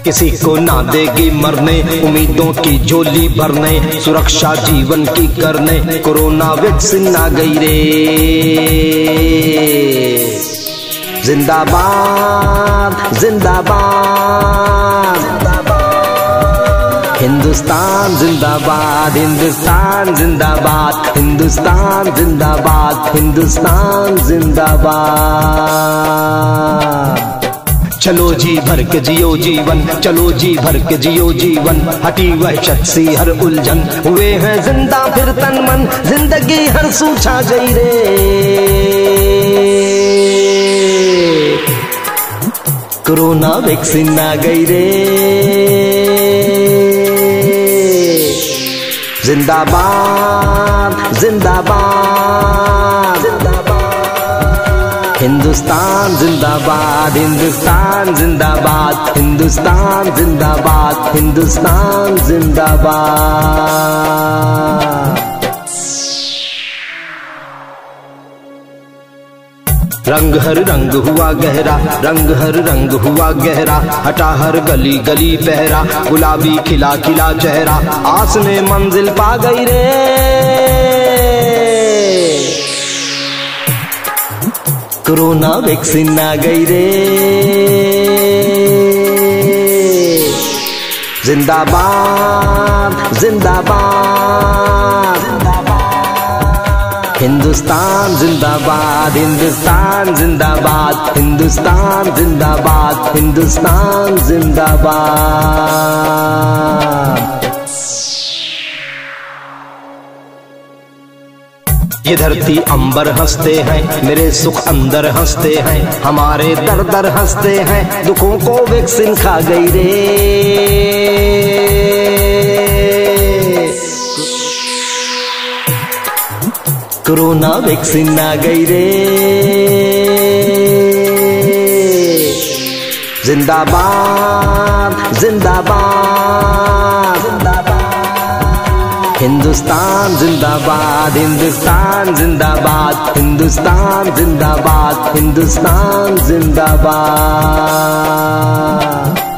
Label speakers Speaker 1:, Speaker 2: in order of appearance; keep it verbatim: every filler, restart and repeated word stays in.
Speaker 1: किसी को ना देगी मरने, उम्मीदों की झोली भरने, सुरक्षा जीवन की करने, कोरोना वैक्सीन आ गई रे। जिंदाबाद जिंदाबाद हिंदुस्तान जिंदाबाद, हिंदुस्तान जिंदाबाद, हिंदुस्तान जिंदाबाद, हिंदुस्तान जिंदाबाद। चलो जी भर के जियो जीवन, चलो जी भर के जियो जीवन, हटी वहशत सी हर उलझन, हुए हैं जिंदा फिर तन मन, जिंदगी हर सू छा गई रे। कोरोना वैक्सीन आ गई रे। जिंदाबाद जिंदाबाद हिंदुस्तान जिंदाबाद, हिंदुस्तान जिंदाबाद, हिंदुस्तान जिंदाबाद, हिंदुस्तान जिंदाबाद। रंग हर रंग हुआ गहरा, रंग हर रंग हुआ गहरा, हटा हर गली गली पहरा, गुलाबी खिला खिला चेहरा, आस ने मंजिल पा गई रे। कोरोना वैक्सीन आ गई रे। जिंदाबाद जिंदाबाद हिंदुस्तान जिंदाबाद, हिंदुस्तान जिंदाबाद, हिंदुस्तान जिंदाबाद, हिंदुस्तान जिंदाबाद। ये धरती अंबर हंसते हैं, मेरे सुख अंदर हंसते हैं, हमारे दर दर हंसते हैं, दुखों को वैक्सीन खा गई रे। कोरोना वैक्सीन आ गई रे। जिंदाबाद जिंदाबाद हिंदुस्तान जिंदाबाद, हिंदुस्तान जिंदाबाद, हिंदुस्तान जिंदाबाद, हिंदुस्तान जिंदाबाद।